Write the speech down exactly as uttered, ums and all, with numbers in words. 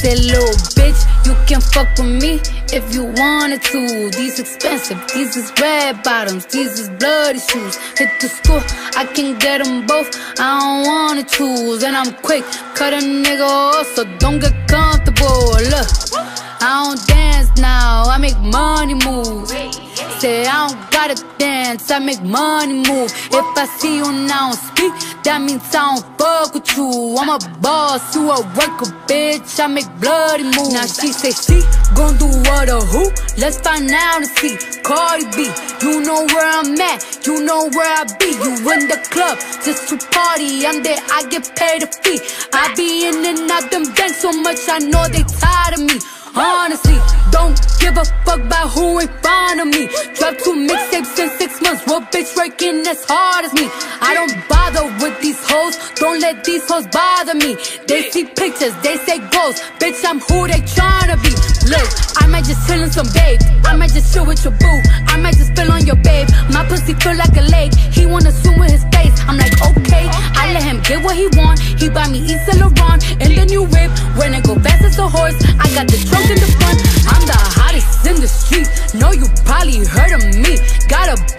said, little bitch, you can fuck with me if you wanted to. These expensive, these is red bottoms, these is bloody shoes. Hit the school, I can get them both, I don't wanna choose. And I'm quick, cut a nigga off, so don't get comfortable. Look, I don't dance now, I make money move. Say I don't gotta dance, I make money move. If I see you now speak, that means I don't fuck with you. I'm a boss, you a worker, bitch, I make bloody moves. Now she say she gon' do what or who? Let's find out and see. Cardi B, you know where I'm at, you know where I be. You in the club just to party, I'm there, I get paid a fee. I be in and out them banks so much, I know they tired of me. Honestly, don't give a fuck about who in front of me. Drop two mixtapes in six months, what bitch working as hard as me? I don't bother with these hoes, don't let these hoes bother me. They see pictures, they say ghosts, bitch I'm who they tryna be. Look, I might just chill in some babe, I might just chill with your boo, I might just spill on your babe. My pussy feel like a lake, he wanna swim with his face. I'm like okay, I let him get what he want. He buy me East Saint Laurent and the new whip. When I go fast as a horse, I got the trunk in the front. I'm the hottest in the street, know you probably heard of me. Got a